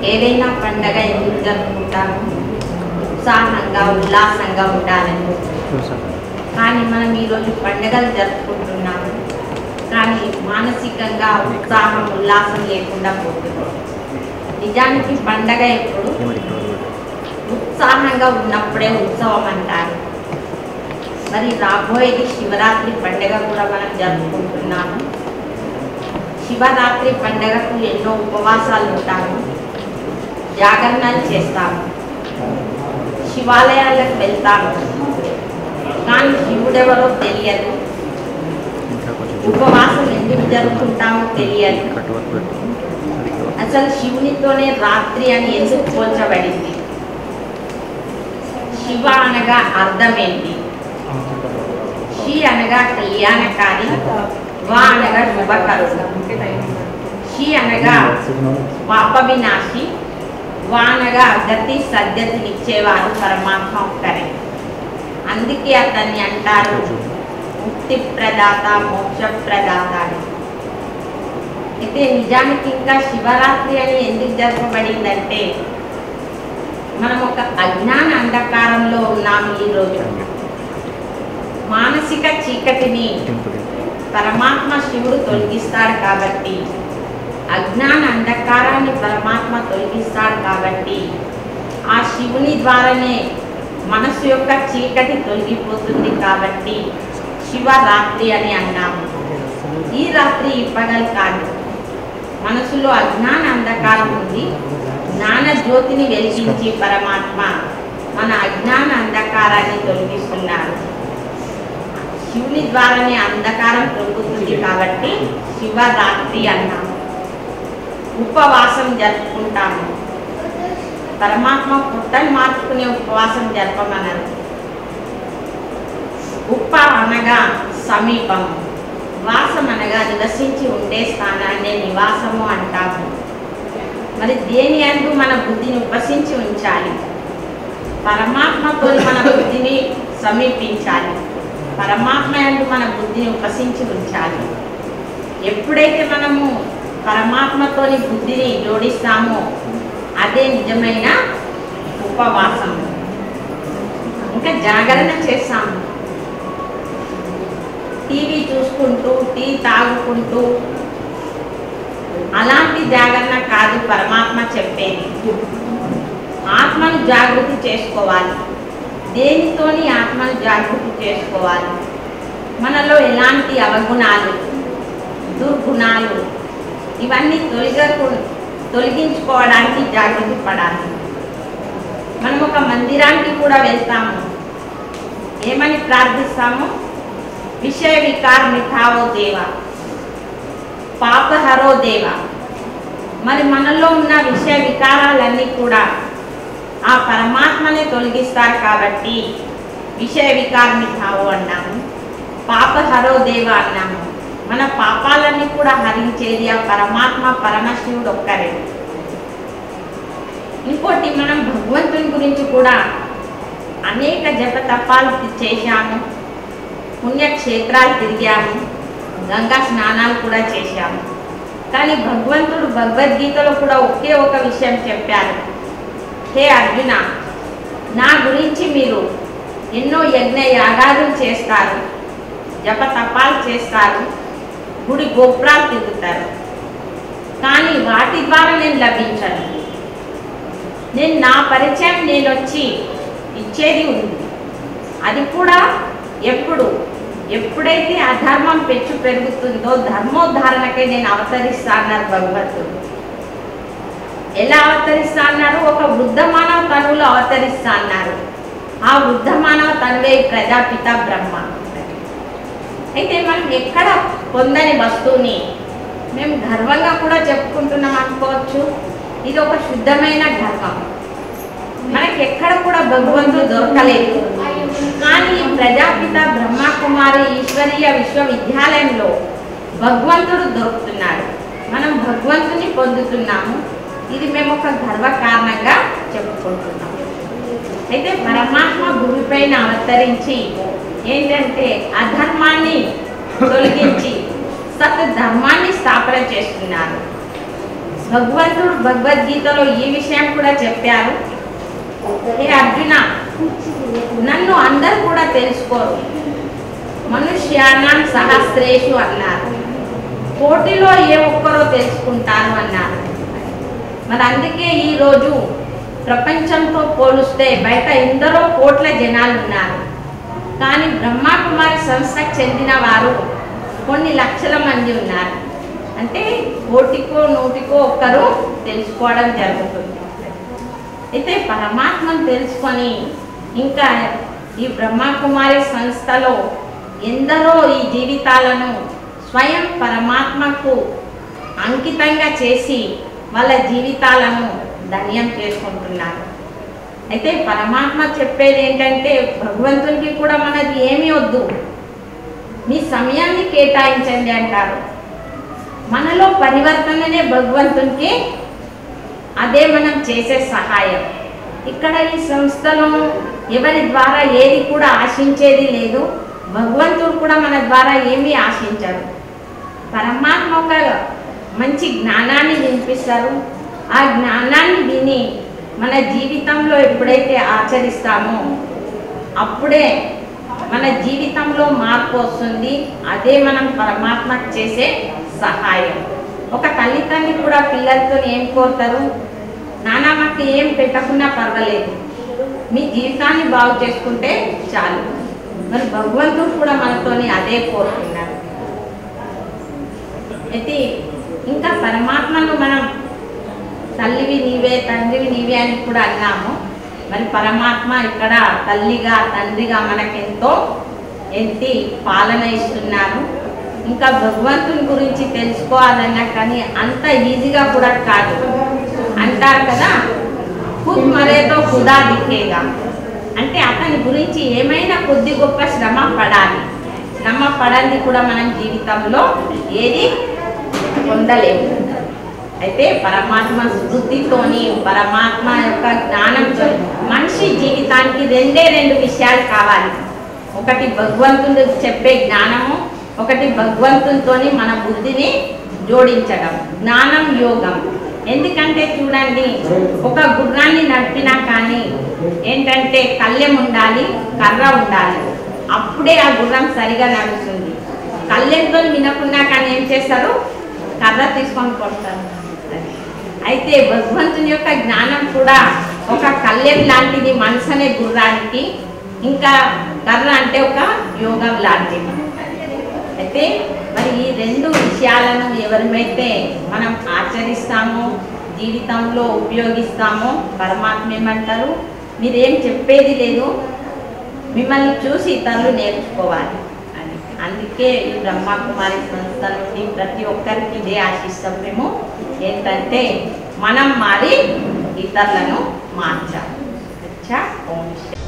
ఏదైనా పండగ ఎందుకు జరుపుకుంటాము? ఉత్సాహంగా ఉల్లాసంగా ఉండాలని. కానీ మనం ఈరోజు పండుగలు జరుపుకుంటున్నాము, కానీ మానసికంగా ఉత్సాహం ఉల్లాసం లేకుండా పోతుంది. నిజానికి పండగ ఎప్పుడు ఉత్సాహంగా ఉన్నప్పుడే ఉత్సవం అంటారు. మరి రాబోయేది శివరాత్రి పండుగ కూడా మనం జరుపుకుంటున్నాము. శివరాత్రి పండుగకు ఎన్నో ఉపవాసాలు ఉంటాము, జాగరణలు చేస్తాము, శివాలయాలకు వెళ్తాము. కానీ శివుడెవరో తెలియదు, ఉపవాసం ఎందుకు జరుపుకుంటామో తెలియదు. అసలు శివునితోనే రాత్రి అని ఎందుకు పోల్చబడింది? శివ అనగా అర్థం ఏంటి? శి అనగా కళ్యాణకారి, వా అనగా శుభకరుడు, శి అనగా పాప వినాశి, వా అనగా గతి సద్గతినిచ్చేవారు పరమాత్మ ఒక్కరే. అందుకే అతన్ని అంటారు ముక్తి ప్రదాత, మోక్ష ప్రదాత అని. అయితే నిజానికి ఇంకా శివరాత్రి అని ఎందుకు జరపబడిందంటే, మనం ఒక అజ్ఞాన అంధకారంలో ఉన్నాము. ఈరోజు మానసిక చీకటిని పరమాత్మ శివుడు తొలగిస్తాడు కాబట్టి, అజ్ఞాన అంధకారాన్ని పరమాత్మ తొలగిస్తాడు కాబట్టి, ఆ శివుని ద్వారానే మనసు యొక్క చీకటి తొలగిపోతుంది. కాబట్టి శివరాత్రి అని అన్నాము. ఈ రాత్రి ఇప్పగలు కాదు, మనసులో అజ్ఞాన అంధకారం ఉంది, జ్ఞాన జ్యోతిని వెలిగించి పరమాత్మ మన అజ్ఞాన అంధకారాన్ని తొలగిస్తున్నారు. శివుని ద్వారానే అంధకారం తొలగుతుంది కాబట్టి శివరాత్రి అన్నాము. ఉపవాసం జరుపుకుంటాము. పరమాత్మ పుట్టని మార్చుకునే ఉపవాసం జరపమన్నారు. ఉప అనగా సమీపం, వాసం అనగా నివసించి ఉండే స్థానాన్ని నివాసము అంటాము. మరి దేని అందు మన బుద్ధిని ఉపసించి ఉంచాలి? పరమాత్మతో మన బుద్ధిని సమీపించాలి, పరమాత్మ యందు మన బుద్ధిని ఉపసించి ఉంచాలి. ఎప్పుడైతే మనము పరమాత్మతోని బుద్ధిని జోడిస్తామో అదే నిజమైన ఉపవాసం. ఇంకా జాగరణ చేస్తాము, టీవీ చూసుకుంటూ, టీ తాగుకుంటూ, అలాంటి జాగరణ కాదు పరమాత్మ చెప్పేది. ఆత్మను జాగృతి చేసుకోవాలి. దేనితోని ఆత్మను జాగృతి చేసుకోవాలి? మనలో ఎలాంటి అవగుణాలు, దుర్గుణాలు, ఇవన్నీ తొలగించుకోవడానికి జాగృతి పడాలి. మనం ఒక మందిరానికి కూడా వెళ్తాము, ఏమని ప్రార్థిస్తాము? విషయ వికార్ మిఠావో దేవా, పాపహరో దేవా. మరి మనలో ఉన్న విషయ వికారాలన్నీ కూడా ఆ పరమాత్మనే తొలగిస్తారు కాబట్టి విషయ వికార్ మిఠావో అన్నాము, పాపహరో దేవా అన్నాము. మన పాపాలన్నీ కూడా హరించేది ఆ పరమాత్మ, పరమశివుడు ఒక్కరే. ఇంకోటి, మనం భగవంతుని గురించి కూడా అనేక జప తపాలు చేశాము, పుణ్యక్షేత్రాలు తిరిగాము, గంగా స్నానాలు కూడా చేశాము. కానీ భగవంతుడు భగవద్గీతలో కూడా ఒకే ఒక విషయం చెప్పారు. హే అర్జున, నా గురించి మీరు ఎన్నో యజ్ఞ యాగాలు చేస్తారు, జప తపాలు చేస్తారు, గుడి గోపురాలు తిరుగుతారు, కానీ వాటి ద్వారా నేను లభించను. నేను నా పరిచయం నేను వచ్చి ఇచ్చేది ఉంది. అది కూడా ఎప్పుడైతే అధర్మం పెచ్చు పెరుగుతుందో ధర్మోద్ధారణకై నేను అవతరిస్తా అన్నారు భగవంతుడు. ఎలా అవతరిస్తా అన్నారు? ఒక వృద్ధ మానవ తనువులో అవతరిస్తా అన్నారు. ఆ వృద్ధ మానవ తనువే ప్రజాపిత బ్రహ్మ. అయితే మనం ఎక్కడ పొందని వస్తువుని మేము గర్వంగా కూడా చెప్పుకుంటున్నాం అనుకోవచ్చు. ఇది ఒక శుద్ధమైన గర్వం. మనకి ఎక్కడ కూడా భగవంతుడు దొరకలేదు, కానీ ప్రజాపిత బ్రహ్మకుమారి ఈశ్వరీయ విశ్వవిద్యాలయంలో భగవంతుడు దొరుకుతున్నాడు. మనం భగవంతుని పొందుతున్నాము. ఇది మేము ఒక గర్వకారణంగా చెప్పుకుంటున్నాము. అయితే పరమాత్మ భూమిపైన అవతరించి ఏంటంటే అధర్మాన్ని తొలగించి సత్ ధర్మాన్ని స్థాపన చేస్తున్నారు. భగవంతుడు భగవద్గీతలో ఈ విషయం కూడా చెప్పారు. హే అర్జున, నన్ను అందరు కూడా తెలుసుకోరు, మనుష్యానాం సహస్రేషు అన్నారు. కోటిలో ఏ ఒక్కరో తెలుసుకుంటారు అన్నారు. మరి అందుకే ఈరోజు ప్రపంచంతో పోలిస్తే బయట ఎందరో కోట్ల జనాలు ఉన్నారు. కానీ బ్రహ్మకుమారి సంస్థకు చెందిన వారు కొన్ని లక్షల మంది ఉన్నారు. అంటే కోటికో నూటికో ఒక్కరు తెలుసుకోవడం జరుగుతుంది. అయితే పరమాత్మను తెలుసుకొని ఇంకా ఈ బ్రహ్మకుమారి సంస్థలో ఎందరో ఈ జీవితాలను స్వయం పరమాత్మకు అంకితంగా చేసి వాళ్ళ జీవితాలను ధన్యం చేసుకుంటున్నారు. అయితే పరమాత్మ చెప్పేది ఏంటంటే, భగవంతునికి కూడా మనది ఏమీ వద్దు, మీ సమయాన్ని కేటాయించండి అంటారు. మనలో పరివర్తననే భగవంతునికి, అదే మనం చేసే సహాయం. ఇక్కడ ఈ సంస్థలో ఎవరి ద్వారా ఏది కూడా ఆశించేది లేదు. భగవంతుడు కూడా మన ద్వారా ఏమీ ఆశించరు. పరమాత్మ ఒక మంచి జ్ఞానాన్ని వినిపిస్తారు. ఆ జ్ఞానాన్ని విని మన జీవితంలో ఎప్పుడైతే ఆచరిస్తామో అప్పుడే మన జీవితంలో మార్పు వస్తుంది. అదే మనం పరమాత్మకు చేసే సహాయం. ఒక తల్లిదండ్రి కూడా పిల్లలతో ఏం కోరుతారు? నాన్న మాకు ఏం పెట్టకున్నా పర్వాలేదు, మీ జీవితాన్ని బాగు చేసుకుంటే చాలు. మరి భగవంతుడు కూడా మనతోని అదే కోరుతున్నారు. అయితే ఇంకా పరమాత్మను మనం తల్లివి నీవే, తండ్రివి నీవే అని కూడా అన్నాము. మరి పరమాత్మ ఇక్కడ తల్లిగా తండ్రిగా మనకెంతో పాలన ఇస్తున్నారు. ఇంకా భగవంతుని గురించి తెలుసుకోవాలన్నా కానీ అంత ఈజీగా కూడా కాదు. అంటారు కదా, ఖుద్ మరేతో ఖుదా దిక్కేగా. అంటే అతని గురించి ఏమైనా కొద్ది గొప్ప శ్రమ పడాలి. శ్రమ పడాలి కూడా మనం జీవితంలో ఏది పొందలేము. అయితే పరమాత్మ స్మృతితోని, పరమాత్మ యొక్క జ్ఞానంతో మనిషి జీవితానికి రెండు విషయాలు కావాలి. ఒకటి భగవంతుడు చెప్పే జ్ఞానము, ఒకటి భగవంతునితోని మన బుద్ధిని జోడించడం. జ్ఞానం యోగం. ఎందుకంటే చూడండి, ఒక గుర్రాన్ని నడిపినా కానీ ఏంటంటే కళ్ళెం ఉండాలి, కర్ర ఉండాలి, అప్పుడే ఆ గుర్రం సరిగా నడుస్తుంది. కళ్ళెంతో వినకున్నా కానీ ఏం చేస్తారు? కర్ర తీసుకొని కొడతారు. అయితే భగవంతుని యొక్క జ్ఞానం కూడా ఒక కళ్ళెం లాంటిది మనసు అనే గుర్రానికి, ఇంకా కర్ర అంటే ఒక యోగం లాంటిది. అయితే మరి ఈ రెండు విషయాలను ఎవరిమైతే మనం ఆచరిస్తామో, జీవితంలో ఉపయోగిస్తామో, పరమాత్మ ఏమంటారు, మీరేం చెప్పేది లేదు, మిమ్మల్ని చూసి ఇతరులు నేర్చుకోవాలి అని. అందుకే ఈ బ్రహ్మకుమారి సంస్థ నుండి ప్రతి ఒక్కరికి ఇదే ఆశిస్తాం మేము, ఏంటంటే మనం మారి ఇతరులను మార్చాలి. ఓం